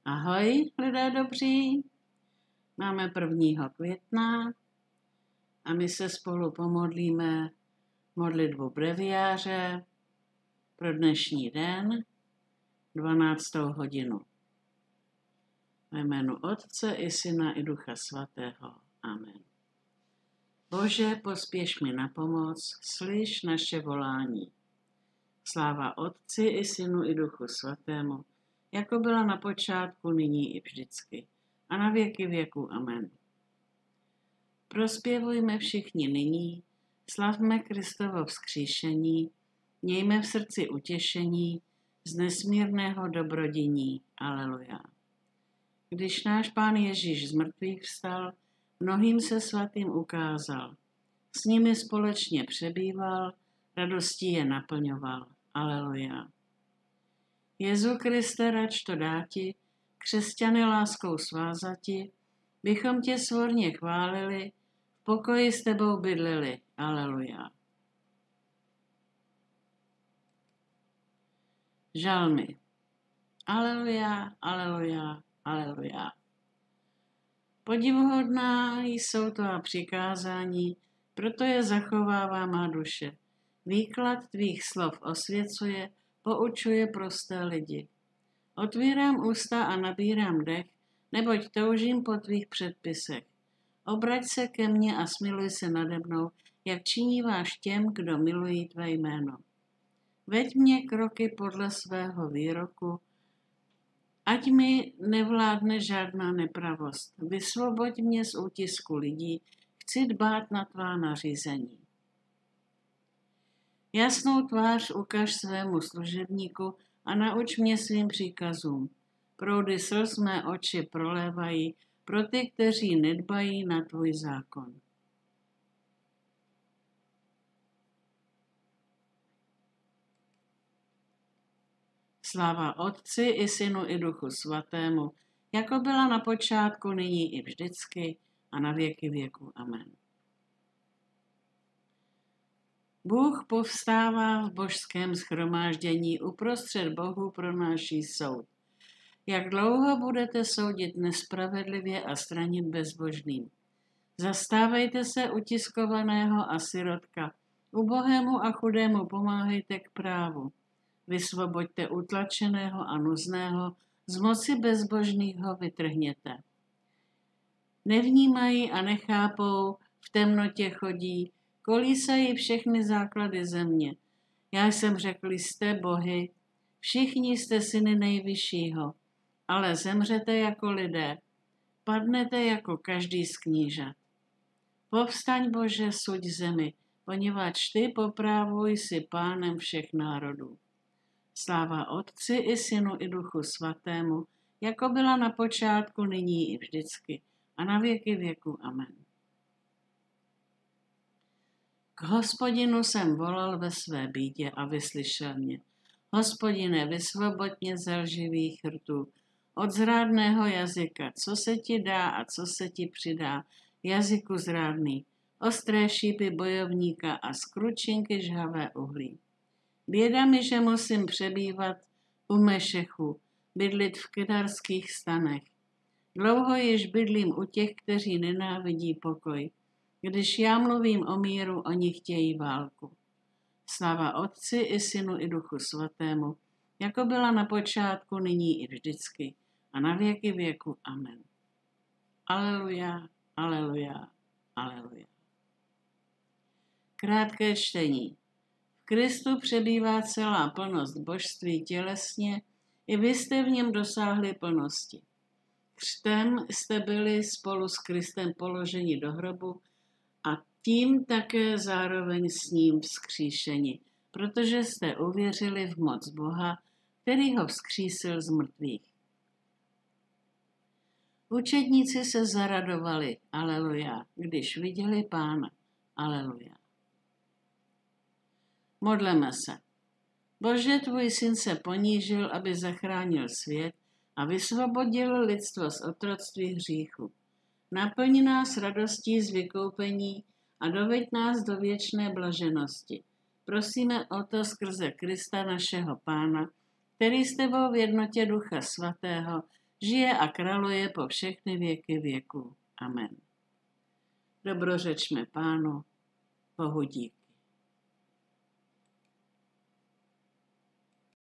Ahoj, lidé dobří. Máme 1. května a my se spolu pomodlíme modlitbu breviáře pro dnešní den, 12. hodinu. Ve jménu Otce i Syna i Ducha Svatého. Amen. Bože, pospěš mi na pomoc, slyš naše volání. Sláva Otci i Synu i Duchu Svatému, jako byla na počátku, nyní i vždycky, a na věky věků. Amen. Prospěvujme všichni nyní, slavme Kristovo vzkříšení, mějme v srdci utěšení z nesmírného dobrodiní. Aleluja. Když náš Pán Ježíš z mrtvých vstal, mnohým se svatým ukázal. S nimi společně přebýval, radostí je naplňoval. Aleluja. Jezu Kriste, rač to dáti, křesťany láskou svázati, bychom tě svorně chválili, v pokoji s tebou bydlili. Aleluja. Žalmy. Aleluja, aleluja, aleluja. Podivuhodná jsou tvá přikázání, proto je zachovává má duše. Výklad tvých slov osvěcuje, poučuje prosté lidi. Otvírám ústa a nabírám dech, neboť toužím po tvých předpisech. Obrať se ke mně a smiluj se nade mnou, jak činiváš těm, kdo milují tvé jméno. Veď mě kroky podle svého výroku, ať mi nevládne žádná nepravost. Vysvoboď mě z útisku lidí, chci dbát na tvá nařízení. Jasnou tvář ukaž svému služebníku a nauč mě svým příkazům. Proudy slz mé oči prolévají pro ty, kteří nedbají na tvůj zákon. Sláva Otci i Synu i Duchu Svatému, jako byla na počátku, nyní i vždycky a na věky věku. Amen. Bůh povstává v božském shromáždění, uprostřed Bohu pronáší soud. Jak dlouho budete soudit nespravedlivě a stranit bezbožným? Zastávejte se utiskovaného a sirotka, ubohému a chudému pomáhejte k právu. Vysvoboďte utlačeného a nuzného, z moci bezbožných ho vytrhněte. Nevnímají a nechápou, v temnotě chodí, kolísají všechny základy země. Já jsem řekl, jste bohy, všichni jste syny nejvyššího, ale zemřete jako lidé, padnete jako každý z knížat. Povstaň, Bože, suď zemi, poněvadž ty po právu jsi pánem všech národů. Sláva Otci i Synu i Duchu Svatému, jako byla na počátku, nyní i vždycky a na věky věku. Amen. K Hospodinu jsem volal ve své bídě a vyslyšel mě. Hospodine, vysvoboď mě ze lživých rtů, od zrádného jazyka, co se ti dá a co se ti přidá, jazyku zrádný, ostré šípy bojovníka a skručinky žhavé uhlí. Běda mi, že musím přebývat u Mešechu, bydlit v kedarských stanech. Dlouho již bydlím u těch, kteří nenávidí pokoj. Když já mluvím o míru, oni chtějí válku. Sláva Otci i Synu i Duchu Svatému, jako byla na počátku, nyní i vždycky a na věky věku. Amen. Aleluja, aleluja, aleluja. Krátké čtení. V Kristu přebývá celá plnost božství tělesně, i vy jste v něm dosáhli plnosti. Křtem jste byli spolu s Kristem položeni do hrobu a tím také zároveň s ním vzkříšeni, protože jste uvěřili v moc Boha, který ho vzkřísil z mrtvých. Učedníci se zaradovali, aleluja, když viděli Pána, aleluja. Modleme se. Bože, tvůj syn se ponížil, aby zachránil svět a vysvobodil lidstvo z otroctví hříchu. Naplň nás radostí z vykoupení a doveď nás do věčné blaženosti. Prosíme o to skrze Krista našeho Pána, který s tebou v jednotě Ducha Svatého žije a králuje po všechny věky věků. Amen. Dobrořečme Pánu, Bohu dík.